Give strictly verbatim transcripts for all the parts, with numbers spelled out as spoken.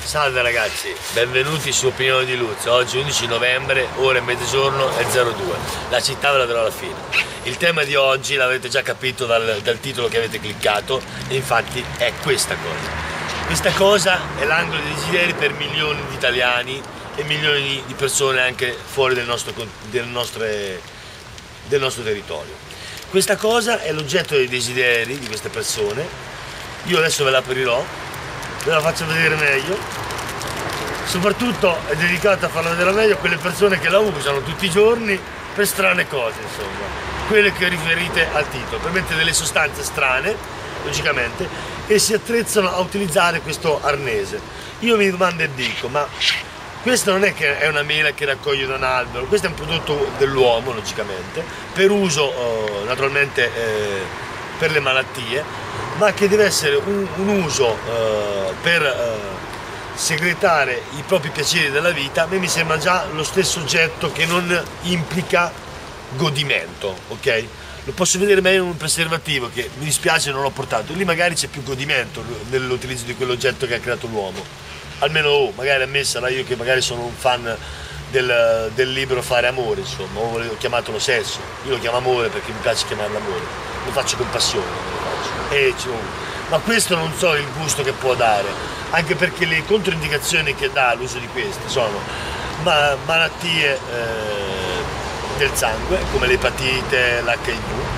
Salve ragazzi, benvenuti su Opinione di Luz. Oggi undici novembre, ore e mezzogiorno e zero due. La città ve la darò alla fine. Il tema di oggi l'avete già capito dal, dal titolo che avete cliccato, e infatti è questa cosa. Questa cosa è l'angolo dei desideri per milioni di italiani e milioni di persone anche fuori del nostro, del nostre, del nostro territorio. Questa cosa è l'oggetto dei desideri di queste persone. Io adesso ve la aprirò, ve la faccio vedere meglio. Soprattutto è dedicata a farla vedere meglio a quelle persone che la usano tutti i giorni per strane cose, insomma, quelle che riferite al titolo, per mettere delle sostanze strane, logicamente, e si attrezzano a utilizzare questo arnese. Io mi domando e dico, ma questa non è che è una mela che raccoglie da un albero, questo è un prodotto dell'uomo, logicamente, per uso eh, naturalmente eh, per le malattie, ma che deve essere un, un uso eh, per eh, segretare i propri piaceri della vita. A me mi sembra già lo stesso oggetto che non implica godimento, ok? Lo posso vedere meglio in un preservativo, che mi dispiace non l'ho portato, lì magari c'è più godimento nell'utilizzo di quell'oggetto che ha creato l'uomo, almeno oh, magari a me sarà io che magari sono un fan del, del libro Fare Amore, insomma, o ho chiamato sesso, io lo chiamo amore perché mi piace chiamarlo amore, lo faccio con passione, lo faccio. E, cioè, ma questo non so il gusto che può dare, anche perché le controindicazioni che dà l'uso di queste sono ma malattie eh, del sangue come l'epatite, l'H I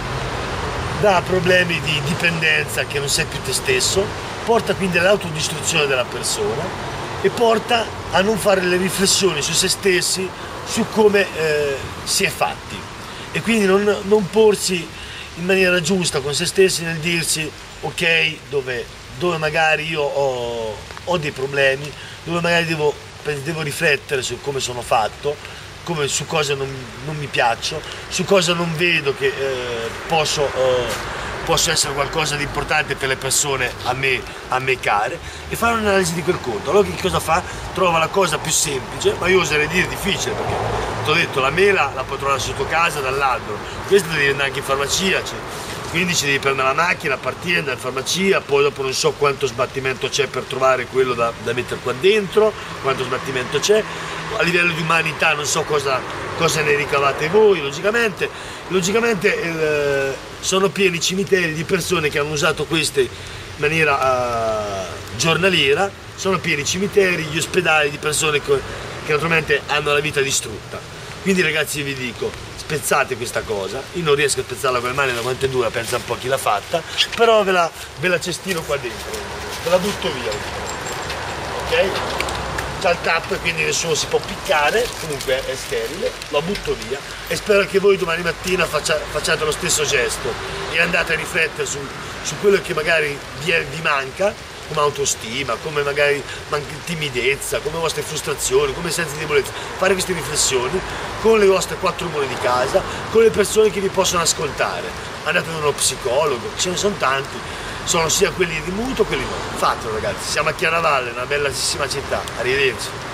V, dà problemi di dipendenza, che non sei più te stesso, porta quindi all'autodistruzione della persona e porta a non fare le riflessioni su se stessi, su come eh, si è fatti, e quindi non, non porsi in maniera giusta con se stessi nel dirsi ok, dove, dove magari io ho, ho dei problemi, dove magari devo, devo riflettere su come sono fatto, come, su cosa non, non mi piaccio, su cosa non vedo che eh, posso, eh, posso essere qualcosa di importante per le persone a me, a me care, e fare un'analisi di quel conto. Allora che cosa fa? Trova la cosa più semplice, ma io oserei dire difficile, perché ti ho detto la mela la puoi trovare sotto casa dall'albero, questa devi andare anche in farmacia, cioè, quindi ci devi prendere la macchina, partire, andare in farmacia, poi dopo non so quanto sbattimento c'è per trovare quello da, da mettere qua dentro, quanto sbattimento c'è, a livello di umanità non so cosa, cosa ne ricavate voi, logicamente, logicamente il, sono pieni cimiteri di persone che hanno usato queste in maniera uh, giornaliera, sono pieni cimiteri, gli ospedali di persone che, che naturalmente hanno la vita distrutta. Quindi ragazzi vi dico, spezzate questa cosa, io non riesco a spezzarla con le mani da quanto è dura, pensa un po' chi l'ha fatta, però ve la, ve la cestino qua dentro, ve la butto via, ok? C'ha il tappo, quindi nessuno si può piccare, comunque è sterile, lo butto via e spero che voi domani mattina faccia, facciate lo stesso gesto e andate a riflettere su, su quello che magari vi, è, vi manca, come autostima, come magari timidezza, come vostre frustrazioni, come sensi di debolezza. Fare queste riflessioni con le vostre quattro mura di casa, con le persone che vi possono ascoltare. Andate da uno psicologo, ce ne sono tanti, sono sia quelli di mutuo, quelli no. Fatelo ragazzi, siamo a Chiaravalle, una bellissima città, arrivederci.